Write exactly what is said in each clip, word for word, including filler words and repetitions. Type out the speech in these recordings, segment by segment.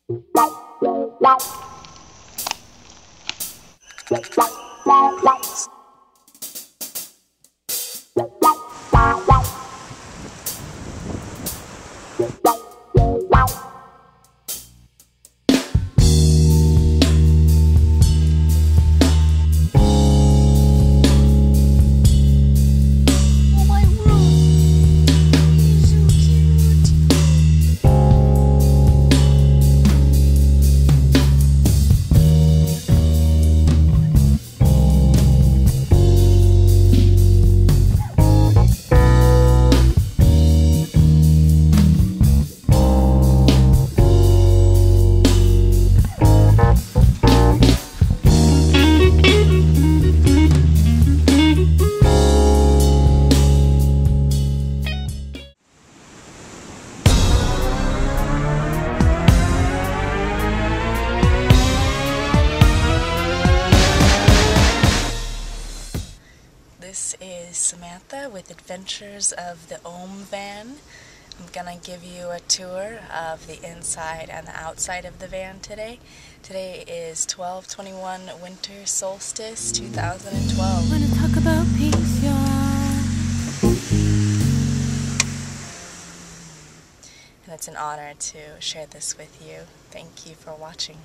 This is Samantha with Adventures of the Ohm Van. I'm gonna give you a tour of the inside and the outside of the van today. Today is twelve twenty-one Winter Solstice two thousand twelve. Wanna talk about peace, y'all. And it's an honor to share this with you. Thank you for watching.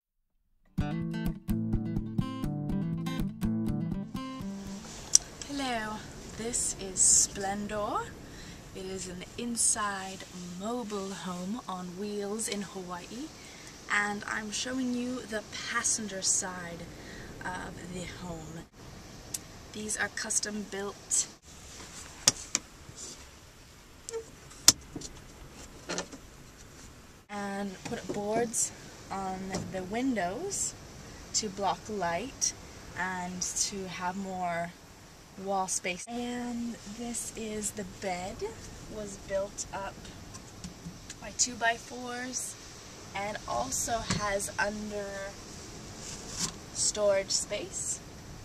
Hello, this is Splendor. It is an inside mobile home on wheels in Hawaii, and I'm showing you the passenger side of the home. These are custom built. And put boards on the windows to block light and to have more wall space. And this is the bed. Was built up by two by fours and also has under storage space.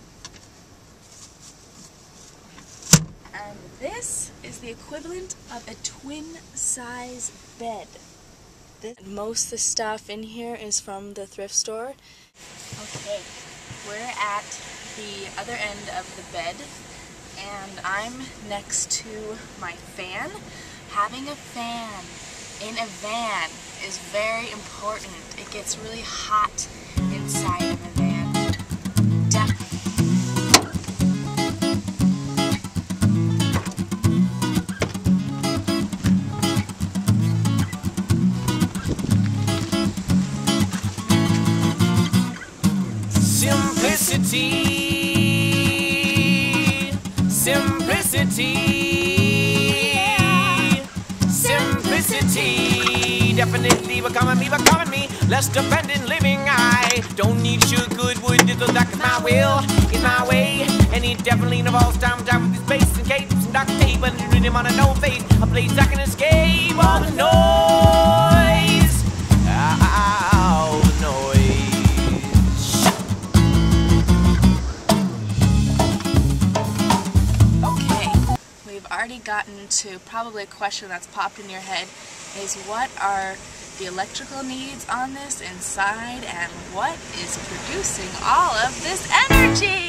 And this is the equivalent of a twin size bed. This, most of the stuff in here is from the thrift store. Okay, we're at the other end of the bed, and I'm next to my fan. Having a fan in a van is very important. It gets really hot inside of a van. Definitely. Simplicity, simplicity, simplicity. Definitely becoming me, becoming me. Less dependent living. I don't need sugar, good wood, little duck is my will, is my way. And it definitely involves time, time with the space and capes and duct tape, but it's rhythm on a no face. A place I can escape all the noise. All the noise. Already gotten to probably a question that's popped in your head is what are the electrical needs on this inside and what is producing all of this energy?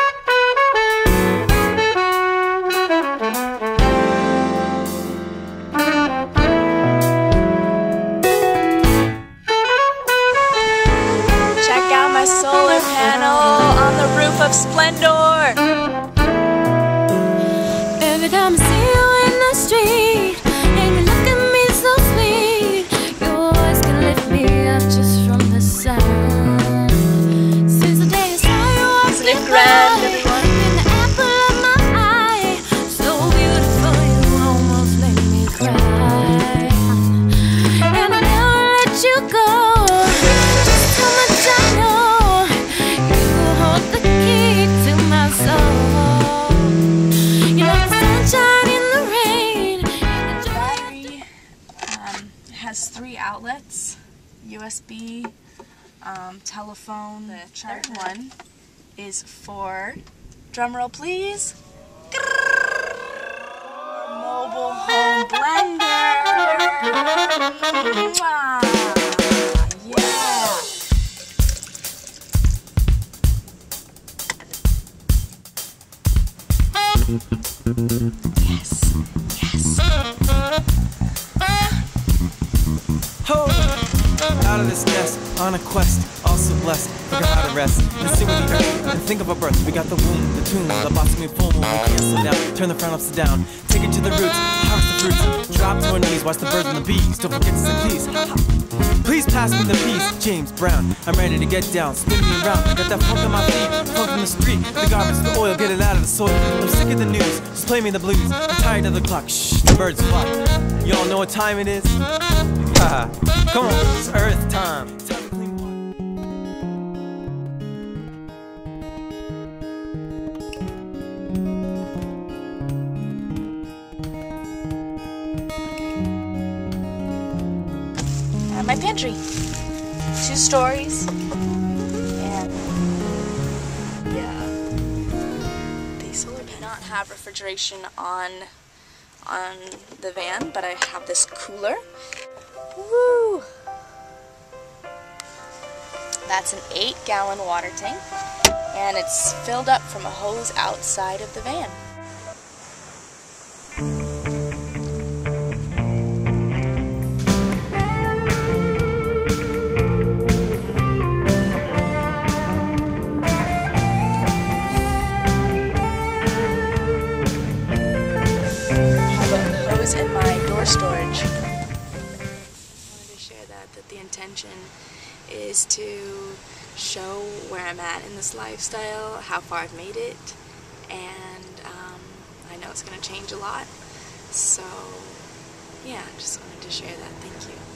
Check out my solar panel on the roof of Splendor. Every time I see you in the street and you look at me so sweet, your voice can lift me up just from the sound. Since the day I saw you walking by, in the apple of my eye, so beautiful you almost made me cry. And I never let you go, just how much I know. You hold the key to my soul. Has three outlets, U S B, um, telephone. The third one is for, drumroll please, mobile home blender. Yes, yes. Ho! Out of this nest, on a quest, also blessed, figure how to rest, and sing with the earth, and think of a birth. We got the womb, the tomb, the blossoming full moon, we can't slow down, turn the frown upside down, take it to the roots, harvest the fruits, drop to our knees, watch the birds and the bees, don't forget to say please. Please pass me the peace, James Brown, I'm ready to get down, spin me around, I got that funk on my feet, funk from the street, the garbage, the oil, get it out of the soil, I'm sick of the news, just play me the blues, I'm tired of the clock, shh, the birds flock, y'all know what time it is? Haha, come on, it's Earth time. It's time to clean water. Uh, my pantry, two stories, and yeah, the solar panel. Not have refrigeration on on the van, but I have this cooler. Woo! That's an eight gallon water tank, and it's filled up from a hose outside of the van. In my door storage. I wanted to share that, that the intention is to show where I'm at in this lifestyle, how far I've made it, and um, I know it's going to change a lot, so yeah, just wanted to share that. Thank you.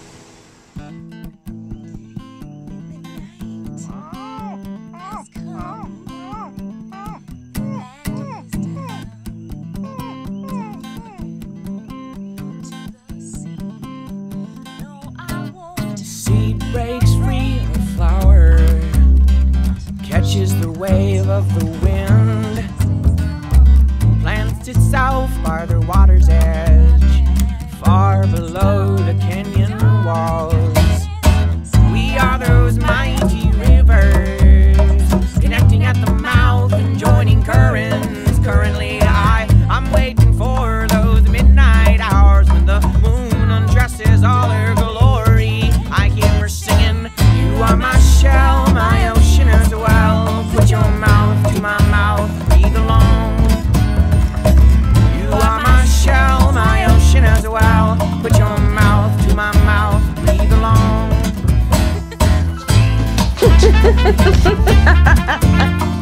Seed breaks free of the flower, catches the wave of the wind, plants itself by the water's edge, far below the canyon walls. We are those mighty rivers, connecting at the mouth and joining currents. Currently I, I'm waiting for those midnight hours when the moon undresses all her glory. I hear her singing, you are my shell, my ocean as well. Put your mouth to my mouth, breathe along. You are my shell, my ocean as well. Put your mouth to my mouth, breathe along.